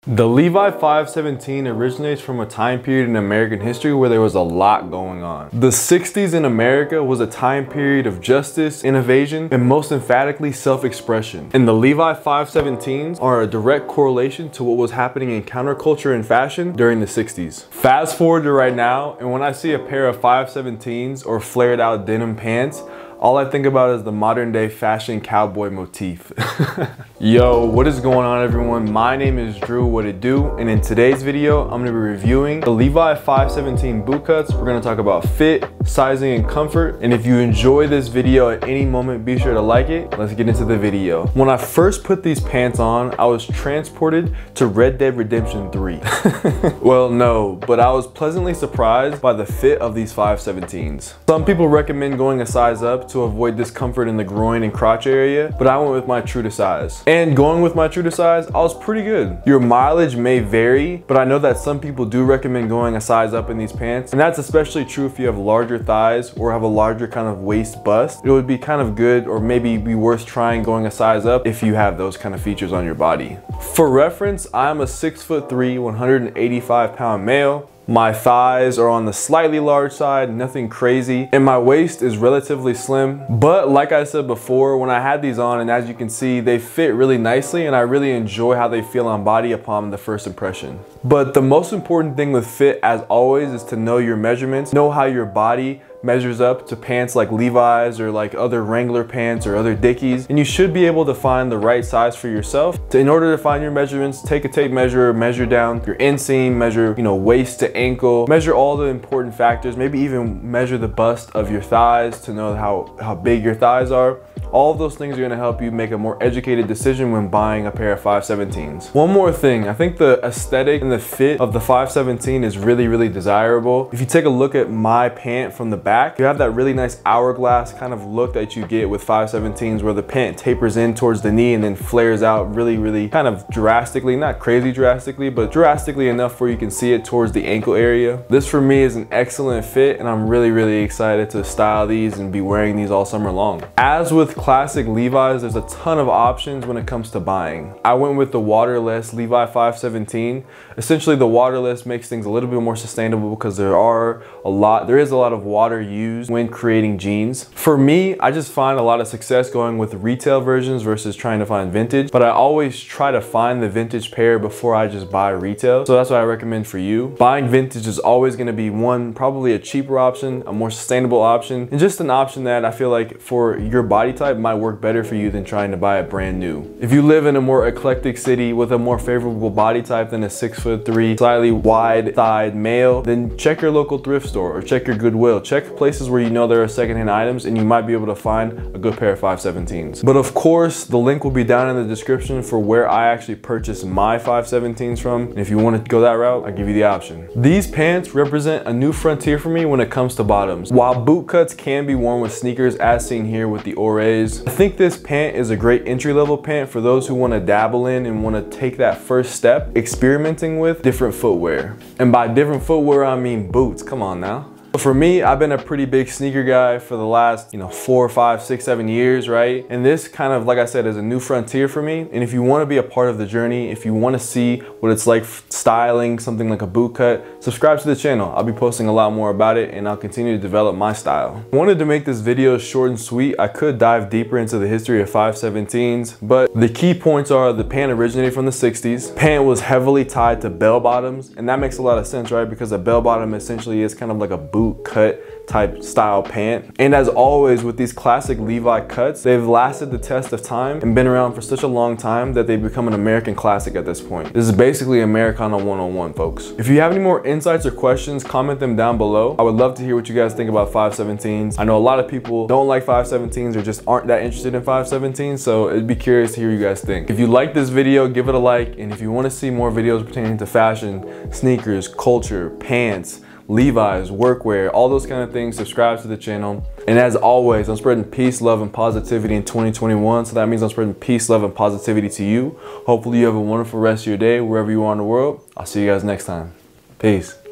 The Levi 517 originates from a time period in American history where there was a lot going on. The 60s in America was a time period of justice, innovation, and most emphatically self-expression. And the Levi 517s are a direct correlation to what was happening in counterculture and fashion during the 60s. Fast forward to right now, and when I see a pair of 517s or flared out denim pants, all I think about is the modern day fashion cowboy motif. Yo, what is going on everyone? My name is Drew, what it do? And in today's video, I'm gonna be reviewing the Levi 517 boot cuts. We're gonna talk about fit, sizing, and comfort. And if you enjoy this video at any moment, be sure to like it. Let's get into the video. When I first put these pants on, I was transported to Red Dead Redemption 3. Well, no, but I was pleasantly surprised by the fit of these 517s. Some people recommend going a size up to avoid discomfort in the groin and crotch area, but I went with my true to size. And going with my true to size, I was pretty good. Your mileage may vary, but I know that some people do recommend going a size up in these pants, and that's especially true if you have larger thighs or have a larger kind of waist bust. It would be kind of good or maybe be worth trying going a size up if you have those kind of features on your body. For reference, I'm a 6'3", 185-pound male. My thighs are on the slightly large side, nothing crazy, and my waist is relatively slim. But like I said before, when I had these on, and as you can see, they fit really nicely, and I really enjoy how they feel on body upon the first impression. But the most important thing with fit, as always, is to know your measurements, know how your body measures up to pants like Levi's or like other Wrangler pants or other Dickies, and you should be able to find the right size for yourself. In order to find your measurements, take a tape measure, measure down your inseam, measure, waist to ankle, measure all the important factors, maybe even measure the bust of your thighs to know how big your thighs are. All of those things are going to help you make a more educated decision when buying a pair of 517s. One more thing, I think the aesthetic and the fit of the 517 is really desirable. If you take a look at my pant from the back, you have that really nice hourglass kind of look that you get with 517s where the pant tapers in towards the knee and then flares out really kind of drastically, not crazy drastically, but drastically enough where you can see it towards the ankle area. This for me is an excellent fit, and I'm really excited to style these and be wearing these all summer long. As with classic Levi's, there's a ton of options when it comes to buying. I went with the waterless Levi 517. Essentially, the waterless makes things a little bit more sustainable because there is a lot of water used when creating jeans. For me, I just find a lot of success going with retail versions versus trying to find vintage, but I always try to find the vintage pair before I just buy retail. So that's what I recommend for you. Buying vintage is always going to be probably a cheaper option, a more sustainable option, and just an option that I feel like for your body type might work better for you than trying to buy it brand new. If you live in a more eclectic city with a more favorable body type than a 6'3", slightly wide-thighed male, then check your local thrift store or check your Goodwill. Check places where you know there are secondhand items and you might be able to find a good pair of 517s. But of course, the link will be down in the description for where I actually purchased my 517s from. And if you want to go that route, I give you the option. These pants represent a new frontier for me when it comes to bottoms. While boot cuts can be worn with sneakers, as seen here with the Orays, I think this pant is a great entry-level pant for those who want to dabble in and want to take that first step, experimenting with different footwear. And by different footwear, I mean boots. Come on now. For me, I've been a pretty big sneaker guy for the last 4, 5, 6, 7 years, right? And this kind of, like I said, is a new frontier for me. And if you want to be a part of the journey, if you want to see what it's like styling something like a boot cut, subscribe to the channel. I'll be posting a lot more about it, and I'll continue to develop my style. I wanted to make this video short and sweet. I could dive deeper into the history of 517s, but the key points are the pant originated from the 60s. Pant was heavily tied to bell bottoms, and that makes a lot of sense, right? Because a bell bottom essentially is kind of like a boot cut type style pant. And as always with these classic Levi cuts, they've lasted the test of time and been around for such a long time that they've become an American classic at this point. This is basically Americana 101, folks. If you have any more insights or questions, comment them down below. I would love to hear what you guys think about 517s. I know a lot of people don't like 517s or just aren't that interested in 517s, so it'd be curious to hear what you guys think. If you like this video, give it a like, and if you want to see more videos pertaining to fashion, sneakers, culture, pants, Levi's, workwear, all those kind of things, subscribe to the channel. And as always, I'm spreading peace, love, and positivity in 2021. So that means I'm spreading peace, love, and positivity to you. Hopefully you have a wonderful rest of your day wherever you are in the world. I'll see you guys next time. Peace.